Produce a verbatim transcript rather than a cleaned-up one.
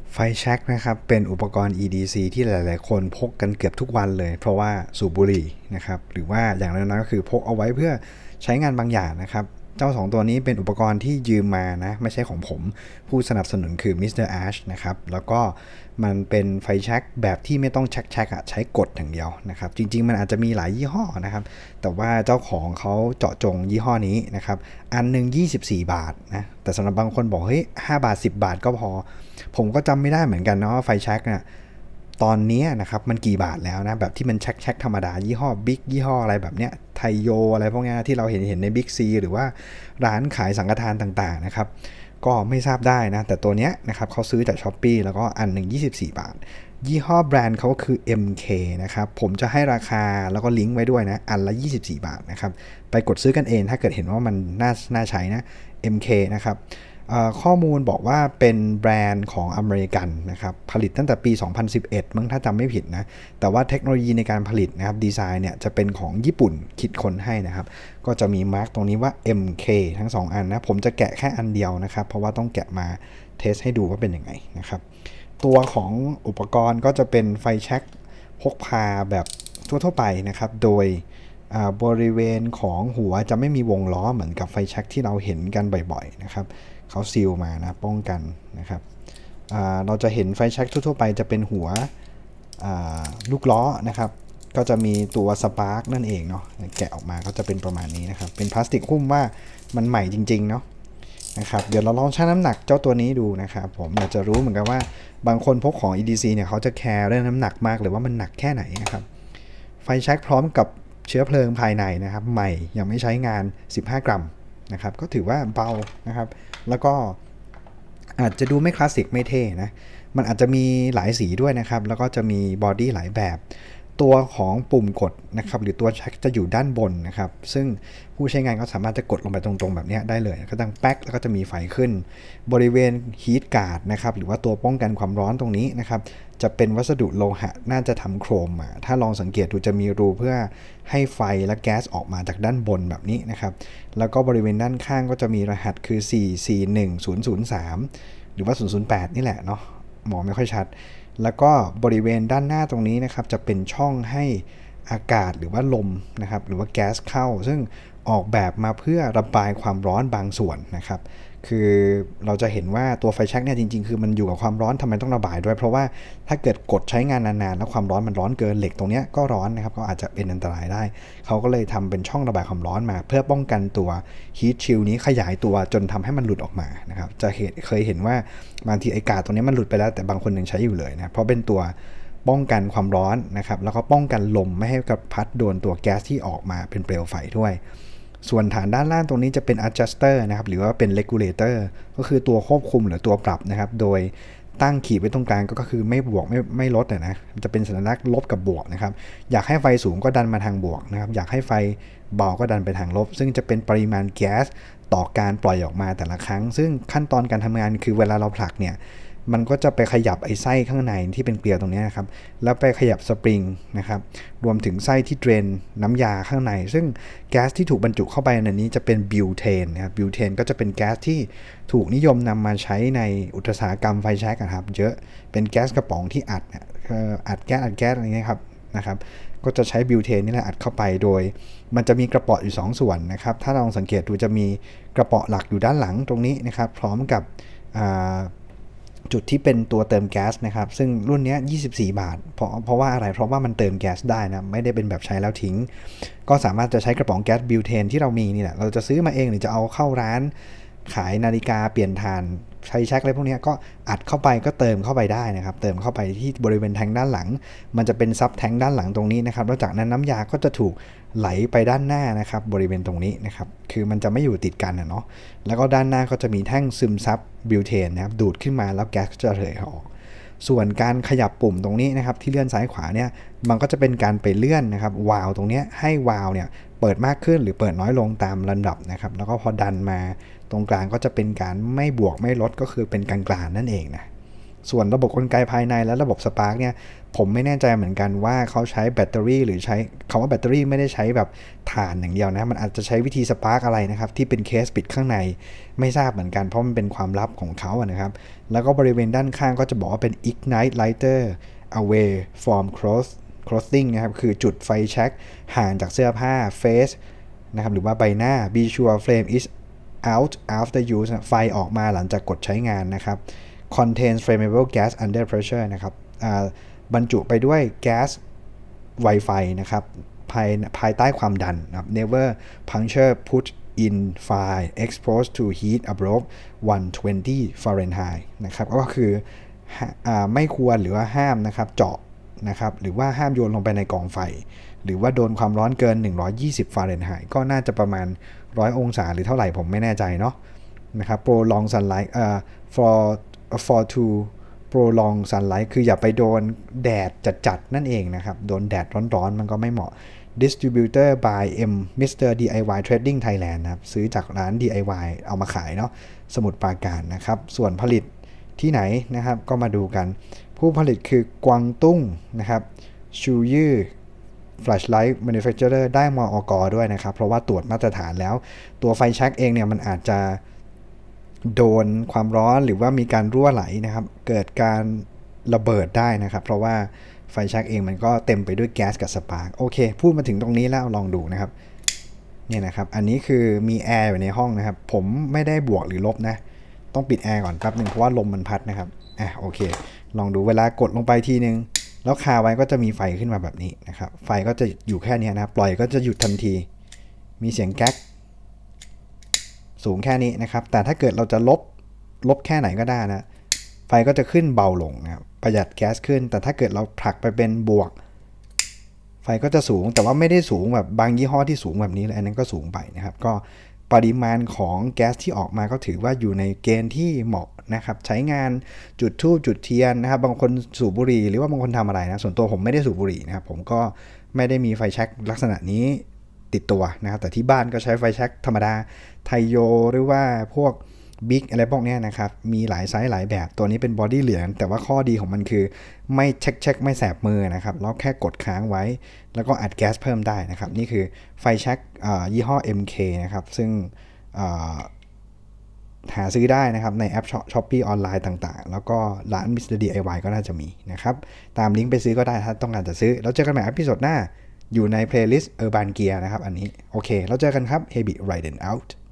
ไฟแช็กนะครับเป็นอุปกรณ์ อี ดี ซี ที่หลายๆคนพกกันเกือบทุกวันเลยเพราะว่าสูบบุหรี่นะครับหรือว่าอย่างน้อยๆก็คือพกเอาไว้เพื่อใช้งานบางอย่างนะครับเจ้าสองตัวนี้เป็นอุปกรณ์ที่ยืมมานะไม่ใช่ของผมผู้สนับสนุนคือ มิสเตอร์ Ash นะครับแล้วก็มันเป็นไฟแช็กแบบที่ไม่ต้องแช็กๆอ่ะใช้กดอย่างเดียวนะครับจริงๆมันอาจจะมีหลายยี่ห้อนะครับแต่ว่าเจ้าของเขาเจาะจงยี่ห้อนี้นะครับอันหนึ่งยี่สิบสี่บาทนะแต่สำหรับบางคนบอกเฮ้ยห้าบาทสิบบาทก็พอผมก็จำไม่ได้เหมือนกันนะว่าไฟแช็กเนี่ยตอนนี้นะครับมันกี่บาทแล้วนะแบบที่มันแช็กแช็กธรรมดายี่ห้อบิ๊กยี่ห้ออะไรแบบเนี้ยไทโยอะไรพวกนี้ที่เราเห็นเห็นในบิ๊กซีหรือว่าร้านขายสังฆทานต่างๆนะครับก็ไม่ทราบได้นะแต่ตัวเนี้ยนะครับเขาซื้อจาก Shopee แล้วก็อันหนึ่งยี่สิบสี่บาทยี่ห้อแบรนด์เขาคือ เอ็ม เค นะครับผมจะให้ราคาแล้วก็ลิงก์ไว้ด้วยนะอันละยี่สิบสี่บาทนะครับไปกดซื้อกันเองถ้าเกิดเห็นว่ามันน่าน่าใช้นะ เอ็ม เค นะครับข้อมูลบอกว่าเป็นแบรนด์ของอเมริกันนะครับผลิตตั้งแต่ปีสองพันสิบเอ็ดมั้งถ้าจำไม่ผิดนะแต่ว่าเทคโนโลยีในการผลิตนะครับดีไซน์เนี่ยจะเป็นของญี่ปุ่นคิดค้นให้นะครับก็จะมีมาร์กตรงนี้ว่า เอ็ม เค ทั้งสองอันนะผมจะแกะแค่อันเดียวนะครับเพราะว่าต้องแกะมาเทสให้ดูว่าเป็นยังไงนะครับตัวของอุปกรณ์ก็จะเป็นไฟแช็กพกพาแบบทั่วๆไปนะครับโดยบริเวณของหัวจะไม่มีวงล้อเหมือนกับไฟแช็กที่เราเห็นกันบ่อยๆนะครับเขาซีลมานะป้องกันนะครับเราจะเห็นไฟแช็กทั่วๆไปจะเป็นหัวลูกล้อนะครับก็จะมีตัวสปาร์กนั่นเองเนาะแกะออกมาก็จะเป็นประมาณนี้นะครับเป็นพลาสติกหุ้มว่ามันใหม่จริงๆเนาะนะครับเดี๋ยวเราลองชั่งน้ำหนักเจ้าตัวนี้ดูนะครับผมอยากจะรู้เหมือนกันว่าบางคนพกของ อี ดี ซี เนี่ยเขาจะแคร์เรื่องน้ำหนักมากหรือว่ามันหนักแค่ไหนนะครับไฟแช็กพร้อมกับเชื้อเพลิงภายในนะครับใหม่ยังไม่ใช้งานสิบห้ากรัมนะครับก็ถือว่าเบานะครับแล้วก็อาจจะดูไม่คลาสสิกไม่เท่นะมันอาจจะมีหลายสีด้วยนะครับแล้วก็จะมีบอดี้หลายแบบตัวของปุ่มกดนะครับหรือตัวแช็กจะอยู่ด้านบนนะครับซึ่งผู้ใช้งานก็สามารถจะกดลงไปตรงๆแบบนี้ได้เลยก็ดังแป๊กแล้วก็จะมีไฟขึ้นบริเวณฮีทการ์ดนะครับหรือว่าตัวป้องกันความร้อนตรงนี้นะครับจะเป็นวัสดุโลหะน่าจะทำโครมมาถ้าลองสังเกตดูจะมีรูเพื่อให้ไฟและแก๊สออกมาจากด้านบนแบบนี้นะครับแล้วก็บริเวณด้านข้างก็จะมีรหัสคือ สี่ สี่ หนึ่ง ศูนย์ ศูนย์ สาม หรือว่า ศูนย์ ศูนย์ แปด นี่แหละเนาะมองไม่ค่อยชัดแล้วก็บริเวณด้านหน้าตรงนี้นะครับจะเป็นช่องให้อากาศหรือว่าลมนะครับหรือว่าแก๊สเข้าซึ่งออกแบบมาเพื่อระบายความร้อนบางส่วนนะครับคือเราจะเห็นว่าตัวไฟแช็กเนี่ยจริงๆคือมันอยู่กับความร้อนทำไมต้องระบายด้วยเพราะว่าถ้าเกิดกดใช้งานนานๆแล้วความร้อนมันร้อนเกินเหล็กตรงนี้ก็ร้อนนะครับก็อาจจะเป็นอันตรายได้เขาก็เลยทำเป็นช่องระบายความร้อนมาเพื่อป้องกันตัวฮีทชิลนี้ขยายตัวจนทำให้มันหลุดออกมานะครับจะเห็นเคยเห็นว่าบางทีไอกาดตรงนี้มันหลุดไปแล้วแต่บางคนยังใช้อยู่เลยนะเพราะเป็นตัวป้องกันความร้อนนะครับแล้วก็ป้องกันลมไม่ให้กระพัดโดนตัวแก๊สที่ออกมาเป็นเปลวไฟด้วยส่วนฐานด้านล่างตรงนี้จะเป็น adjuster นะครับหรือว่าเป็น regulator ก็คือตัวควบคุมหรือตัวปรับนะครับโดยตั้งขีดไว้ตรงกลางก็คือไม่บวกไม่ไม่ลดนะมันจะเป็นสัญลักษณ์ลบกับบวกนะครับอยากให้ไฟสูงก็ดันมาทางบวกนะครับอยากให้ไฟเบาก็ดันไปทางลบซึ่งจะเป็นปริมาณแก๊สต่อการปล่อยออกมาแต่ละครั้งซึ่งขั้นตอนการทำงานคือเวลาเราผลักเนี่ยมันก็จะไปขยับไอ้ไส้ข้างในที่เป็นเกลียวตรงนี้นะครับแล้วไปขยับสปริงนะครับรวมถึงไส้ที่เดรนน้ำยาข้างในซึ่งแก๊สที่ถูกบรรจุเข้าไปในนี้จะเป็นบิวเทนนะครับบิวเทนก็จะเป็นแก๊สที่ถูกนิยมนำมาใช้ในอุตสาหกรรมไฟแช็กครับเยอะเป็นแก๊สกระป๋องที่อัดอัดแก๊สอัดแก๊สอะไรเงี้ยครับนะครับก็จะใช้บิวเทนนี่แหละอัดเข้าไปโดยมันจะมีกระป๋องอยู่สองส่วนนะครับถ้าลองสังเกตดูจะมีกระป๋องหลักอยู่ด้านหลังตรงนี้นะครับพร้อมกับจุดที่เป็นตัวเติมแก๊สนะครับซึ่งรุ่นนี้ยี่สิบสี่บาทเพราะเพราะว่าอะไรเพราะว่ามันเติมแก๊สได้นะไม่ได้เป็นแบบใช้แล้วทิ้งก็สามารถจะใช้กระป๋องแก๊สบิวเทนที่เรามีนี่แหละเราจะซื้อมาเองหรือจะเอาเข้าร้านขายนาฬิกาเปลี่ยนถ่านใช้แช็กอะไรพวกนี้ก็อัดเข้าไปก็เติมเข้าไปได้นะครับเติมเข้าไปที่บริเวณแทงด้านหลังมันจะเป็นซับแทงด้านหลังตรงนี้นะครับแล้วจากนั้นน้ำยาก็จะถูกไหลไปด้านหน้านะครับบริเวณตรงนี้นะครับคือมันจะไม่อยู่ติดกันนะเนาะแล้วก็ด้านหน้าก็จะมีแท่งซึมซับบิวเทนนะครับดูดขึ้นมาแล้วแก๊สจะระเหยออกส่วนการขยับปุ่มตรงนี้นะครับที่เลื่อนซ้ายขวาเนี่ยมันก็จะเป็นการไปเลื่อนนะครับวาล์วตรงนี้ให้วาล์วเนี่ยเปิดมากขึ้นหรือเปิดน้อยลงตามลำดับนะครับแล้วก็พอดันมาตรงกลางก็จะเป็นการไม่บวกไม่ลดก็คือเป็นกลางๆนั่นเองนะส่วนระบบกลไกภายในและระบบ Spark เนี่ยผมไม่แน่ใจเหมือนกันว่าเขาใช้แบตเตอรี่หรือใช้คำว่าแบตเตอรี่ไม่ได้ใช้แบบถ่านอย่างเดียวนะมันอาจจะใช้วิธี Spark อะไรนะครับที่เป็นเคสปิดข้างในไม่ทราบเหมือนกันเพราะมันเป็นความลับของเขาอะนะครับแล้วก็บริเวณด้านข้างก็จะบอกว่าเป็น ignite lighter away from clothes clothing นะครับคือจุดไฟแช็กห่างจากเสื้อผ้า face นะครับหรือว่าใบหน้า be sure flame is out after use ไฟออกมาหลังจากกดใช้งานนะครับ contains flammable gas under pressure นะครับบรรจุไปด้วยแก๊สไวไฟนะครับภายภายใต้ความดันนะครับ never puncture put in fire exposed to heat above one hundred twenty Fahrenheit นะครับก็คือไม่ควรหรือว่าห้ามนะครับเจาะนะครับหรือว่าห้ามโยนลงไปในกองไฟหรือว่าโดนความร้อนเกินหนึ่งร้อยยี่สิบฟาเรนไฮต์ก็น่าจะประมาณหนึ่งร้อยองศาหรือเท่าไหร่ผมไม่แน่ใจเนาะนะครับ prolong sunlight เอ่อ for for to prolong sunlight คืออย่าไปโดนแดดจัดๆนั่นเองนะครับโดนแดดร้อนๆมันก็ไม่เหมาะ distributor by M มิสเตอร์ ดี ไอ วาย Trading Thailand นะครับซื้อจากร้าน ดี ไอ วาย เอามาขายเนาะสมุทรปราการนะครับส่วนผลิตที่ไหนนะครับก็มาดูกันผู้ผลิตคือกวางตุ้งนะครับชูยื่อ Flashlight Manufacturer ได้มอก.ด้วยนะครับเพราะว่าตรวจมาตรฐานแล้วตัวไฟแช็กเองเนี่ยมันอาจจะโดนความร้อนหรือว่ามีการรั่วไหลนะครับเกิดการระเบิดได้นะครับเพราะว่าไฟแช็กเองมันก็เต็มไปด้วยแก๊สกับสปาร์กโอเคพูดมาถึงตรงนี้แล้วลองดูนะครับเนี่ยนะครับอันนี้คือมีแอร์อยู่ในห้องนะครับผมไม่ได้บวกหรือลบนะต้องปิดแอร์ก่อนแป๊บนึงเพราะว่าลมมันพัดนะครับอ่ะโอเคลองดูเวลากดลงไปทีนึงแล้วคาไว้ก็จะมีไฟขึ้นมาแบบนี้นะครับไฟก็จะอยู่แค่นี้นะปล่อยก็จะหยุดทันทีมีเสียงแก๊กสูงแค่นี้นะครับแต่ถ้าเกิดเราจะลบลบแค่ไหนก็ได้นะไฟก็จะขึ้นเบาลงนะครับประหยัดแก๊สขึ้นแต่ถ้าเกิดเราผลักไปเป็นบวกไฟก็จะสูงแต่ว่าไม่ได้สูงแบบบางยี่ห้อที่สูงแบบนี้เลยอันนั้นก็สูงไปนะครับก็ปริมาณของแก๊สที่ออกมาก็ถือว่าอยู่ในเกณฑ์ที่เหมาะนะครับใช้งานจุดธูปจุดเทียนนะครับบางคนสูบบุหรี่หรือว่าบางคนทำอะไรนะส่วนตัวผมไม่ได้สูบบุหรี่นะครับผมก็ไม่ได้มีไฟแช็กลักษณะนี้ติดตัวนะครับแต่ที่บ้านก็ใช้ไฟแช็กธรรมดาไทโยหรือว่าพวกบิ๊กอะไรพวกนี้นะครับมีหลายไซส์หลายแบบตัวนี้เป็นบอดี้เหลืองแต่ว่าข้อดีของมันคือไม่เช็คเช็คไม่แสบมือนะครับแล้วแค่กดค้างไว้แล้วก็อัดแก๊สเพิ่มได้นะครับนี่คือไฟแช็กยี่ห้อ เอ็ม เค นะครับซึ่งหาซื้อได้นะครับในแอป Shopee ออนไลน์ต่างๆแล้วก็ร้าน มิสเตอร์ ดี ไอ วาย ก็น่าจะมีนะครับตามลิงก์ไปซื้อก็ได้ถ้าต้องการจะซื้อแล้วเจอกันใหม่อีพิโซดหน้าอยู่ใน playlist Urban Gear นะครับอันนี้โอเคแล้วเจอกันครับ Habit Ride and Out